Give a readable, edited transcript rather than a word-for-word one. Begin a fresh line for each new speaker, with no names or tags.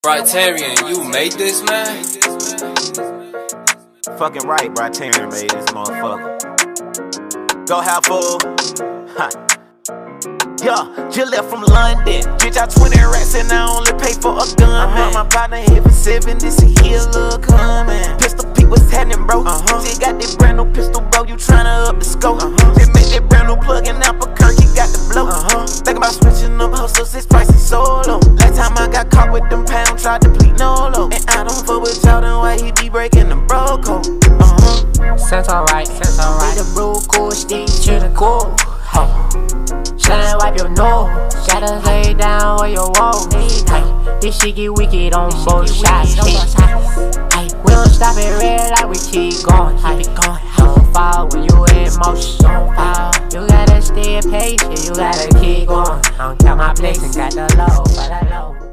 Brighterian, you made this, man?
Fucking right, Brighterian made this motherfucker. Go have full. Yeah, just left from London. Bitch, I 20 racks and I only pay for a gun, man. My partner hit for 7, this a heel look coming. Pistol Pete, what's happening, bro? Just got that brand new pistol, bro, you tryna up the scope. Just make that brand new plug and Albuquerque got the blow. Think about switching up hustles, it's pricey solo. Last time I got caught with them pounds, tried to plead no low. And I don't fuck with y'all, then why he be breaking the bro code?
Sense alright, sense alright. With the bro cool, stick to the core. Shine, wipe your nose. Shadows lay down where your walls. This shit get wicked on both sides. We don't stop at red light, we keep going. Don't fall when you in motion. You gotta stay patient, you gotta keep going. I don't count my blessings, got the low, but I low.